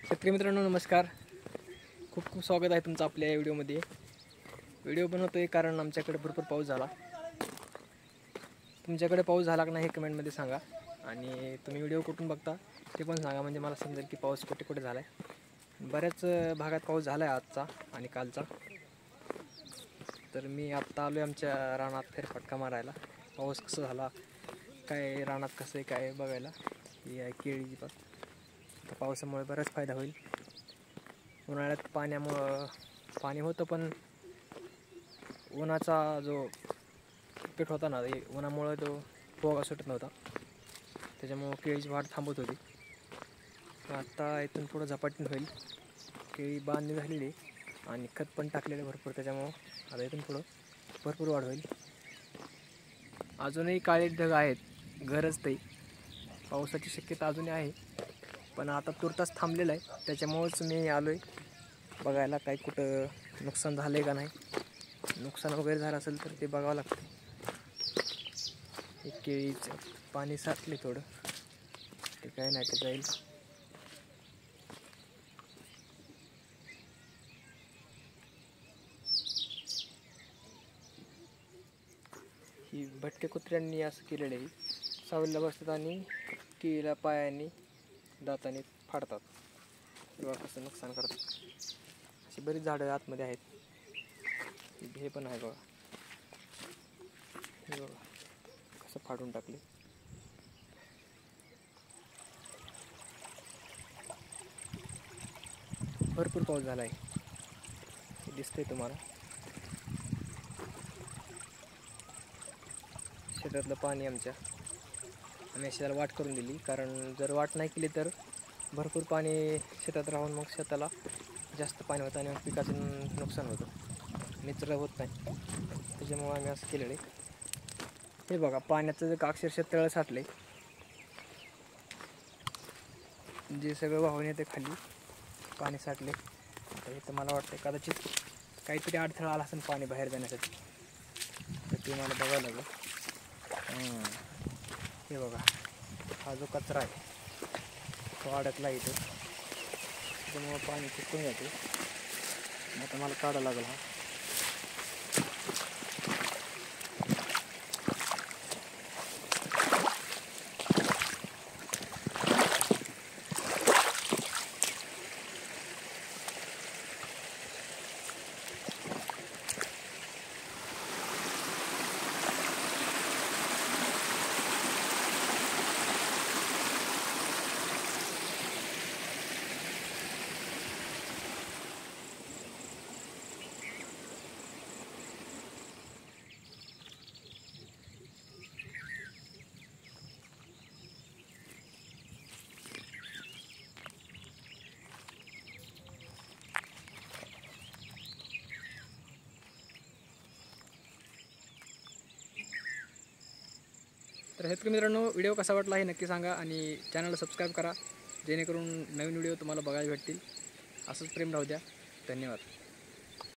शेतकरी मित्रांनो नमस्कार. खूप खूप स्वागत आहे तुमचं आपल्या या व्हिडिओमध्ये. व्हिडिओ बनवतोय कारण आमच्याकडे भरपूर पाऊस झाला. तुमच्याकडे पाऊस झाला का नाही हे कमेंटमध्ये सांगा. आणि तुम्ही व्हिडिओ कुठून बघता ते पण सांगा, म्हणजे मला समजेल की पाऊस कुठे कुठे झाला आहे. बऱ्याच भागात पाऊस झाला आहे आजचा आणि कालचा. तर मी आत्ता आलो आहे आमच्या रानात फेरफटका मारायला. पाऊस कसा झाला, काय रानात कसं आहे काय बघायला. ही आहे केळीची बाग. तर पावसामुळे बराच फायदा होईल. उन्हाळ्यात पाणी होतं, पण उन्हाचा जो पेट होता ना, उन्हामुळे तो पोगा सुटत नव्हता, त्याच्यामुळं केळीची वाढ थांबत होती. आता इथून पुढं झपाटून होईल. केळी बांधणी झालेली आणि खत पण टाकलेलं भरपूर, त्याच्यामुळं आता इथून पुढं भरपूर वाढ होईल. अजूनही काळे ढग आहेत, गरज ते पावसाची शक्यता अजूनही आहे, पण आता तुर्तास थांबलेलं आहे. त्याच्यामुळंच मी आलो आहे बघायला काय कुठं नुकसान झालं आहे का नाही. नुकसान वगैरे झालं असेल तर ते बघावं लागतं. एक केळीचं पाणी साठले थोडं, ते काय नाही ते जाईल. ही भटके कुत्र्यांनी असं केलेलं आहे. सावलीला बसतात आणि केळीला पायाने दाताने फाडतात किंवा कसं नुकसान करतात. अशी बरीच झाडं आतमध्ये आहेत. हे पण आहे बघा, हे बघा कसं फाडून टाकले. भरपूर पाऊस झाला आहे, हे दिसतंय तुम्हाला. शेतातलं पाणी आमच्या आम्ही शेताला वाट करून दिली, कारण जर वाट नाही केली तर भरपूर पाणी शेतात राहून मग शेताला जास्त पाणी होतं आणि मग पिकाचं नुकसान होतं, निचरा होत नाही. त्याच्यामुळं आम्ही असं केलेलं आहे. हे बघा पाण्याचं अक्षरशः तळ साठले, जे सगळं वाहून येते खाली पाणी साठले. आता इथं मला वाटतं कदाचित काहीतरी अडथळा आला असेल पाणी बाहेर जाण्यासाठी, तर ते मला बघावं लागेल. हे बघा, हा जो कचरा आहे तो अडकला इथे, त्याच्यामुळं पाणी चिकटून जाते. आता मला काढावं लागेल हा. तर शेतकरी मित्रांनो, व्हिडिओ कसा वाटला हे नक्की सांगा आणि चॅनलला सबस्क्राईब करा, जेणेकरून नवीन व्हिडिओ तुम्हाला बघायला भेटतील. असंच प्रेम राहू द्या. धन्यवाद.